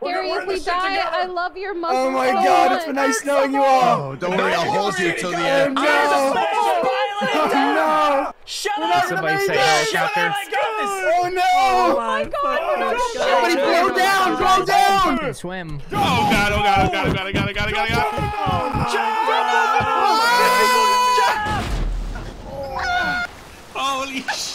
Gary, if we die, I love your muscles. Oh my God, it's been nice knowing you all. Oh, don't worry, I'll hold you till the end. Oh no! Oh no! Shut up! Somebody say helicopter. Oh no! Oh my God! Somebody blow down! Blow down! You can swim. Oh God! Oh God! Oh God! Oh God! Holy shit!